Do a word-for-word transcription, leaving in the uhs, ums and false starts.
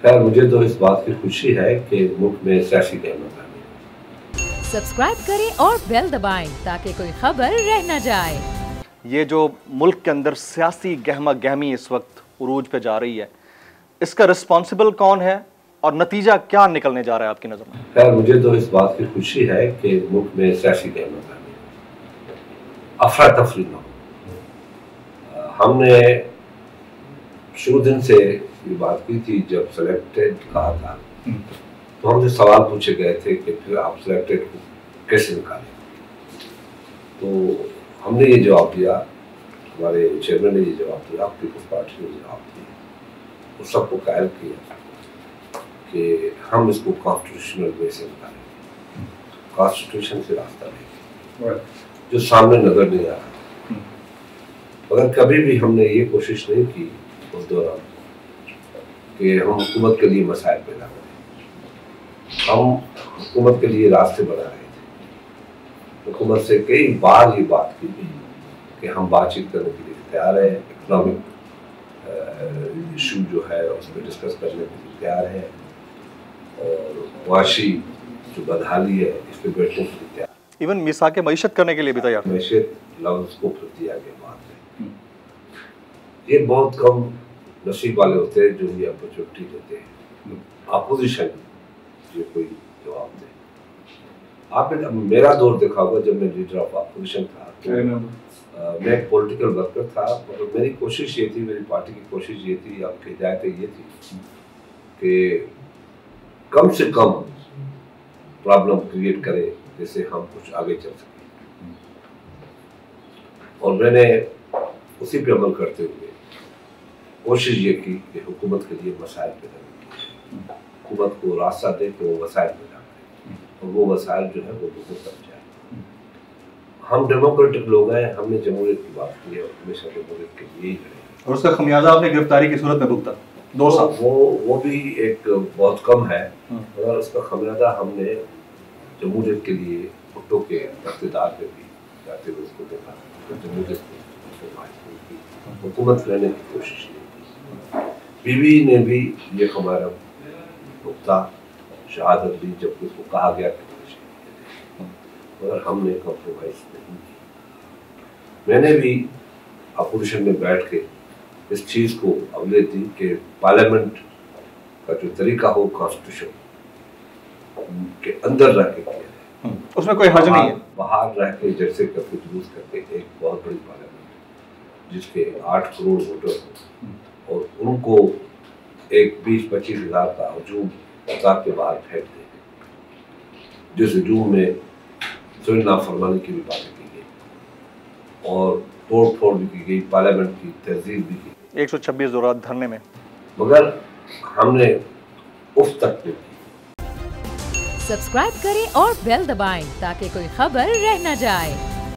खैर मुझे तो इस बात की खुशी है कि मुल्क में सियासी गहमा गहमी। सब्सक्राइब करें और बेल दबाएं ताकि कोई खबर रह न जाए। ये जो मुल्क के अंदर सियासी गहमा गहमी इस वक्त उरूज पे जा रही है, इसका रिस्पॉन्सिबल कौन है और नतीजा क्या निकलने जा रहा है आपकी नज़र में? खैर मुझे तो इस बात की खुशी है कि मुल्क में सियासी गहमा गहमी, अफरा तफरी न हो। हमने शुरू दिन से ये बात की थी, जब सेलेक्टेड कहा था तो हमसे सवाल पूछे गए थे कि फिर आप सिलेक्टेड को कैसे निकालें। तो हमने ये जवाब दिया, हमारे चेयरमैन ने ये जवाब दिया, पीपल्स पार्टी ने जवाब दिया, उस सबको कायल किया कि हम इसको कॉन्स्टिट्यूशनल वे से निकालेंगे, कॉन्स्टिट्यूशन से रास्ता लेंगे जो सामने नजर नहीं आ रहा। मगर कभी भी हमने ये कोशिश नहीं की उस दौरान कि हम हुकूमत के लिए मसाइल पैदा करें। हम हुकूमत के लिए रास्ते बना रहे थे। हुकूमत से कई बार ये बात की गई कि हम बातचीत करने के लिए तैयार हैं, इकोनॉमिक इशू जो है उस पर डिस्कस करने के लिए तैयार है, और मुआशी जो बदहाली है इस पर बैठने के लिए तैयार। इवन मिसाके मईशत करने के लिए भी तैयार। मैशत लफ्ज़ को फिर दिया गया बाद में। ये बहुत कम नसीब वाले होते हैं जो ये अपॉर्चुनिटी देते हैं। अपोजिशन ये कोई जवाब दे। आपने मेरा दौर देखा होगा, जब मैं लीडर ऑफ अपोजिशन था तो आ, मैं एक पॉलिटिकल वर्कर था, और मेरी कोशिश ये थी, मेरी पार्टी की कोशिश ये थी, आपकी हिदायतें ये थी कि कम से कम प्रॉब्लम क्रिएट करे जैसे हम कुछ आगे चल सकें। और मैंने उसी पे अमल करते हुए कोशिश ये की कि हुकूमत के लिए मसाइल पैदा किए, हुकूमत को रास्ता दे कि वो वसाइल पैदा करे, और वो वसाइल जो है वो लोगों तक जाए। हम डेमोक्रेटिक लोग हैं, हमने जमहूरियत की बात की है और हमेशा जमहूरियत के लिए ही रहे, और उसका खमियाजा आपने गिरफ्तारी की सूरत में भुगता दो साल। वो वो भी एक बहुत कम है, मगर उसका खमियाजा हमने जमहूरियत के लिए भुट्टो के इक़्तिदार पे भी जाते हुए उसको देखा, तो जमहूरियत की हुकूमत लेने की कोशिश की। बीवी ने भी ये हमारा भुगता शहादत दी जब उसको कहा गया कि मगर हमने कॉम्प्रोमाइज नहीं की। मैंने भी अपोजिशन में बैठ के इस चीज़ को अवलेख दी कि पार्लियामेंट का जो तरीका हो कॉन्स्टिट्यूशन के अंदर रह के किया है, उसमें कोई हर्ज नहीं है। बाहर रह के जैसे करके जुलूस करके एक बहुत बड़ी पार्लियामेंट जिसके आठ करोड़ वोटर हो और उनको एक बीस पच्चीस हजार का हजूम औकात के बाहर फेंक दे, जिस हजूम में फिर नाफरमानी की भी बातें की गई और तोड़ फोड़ भी की गई, पार्लियामेंट की तहजीब भी की, एक सौ छब्बीस जोरात धरने में, मगर हमने उफ तक नहीं की। सब्सक्राइब करें और बेल दबाएं ताकि कोई खबर रह न जाए।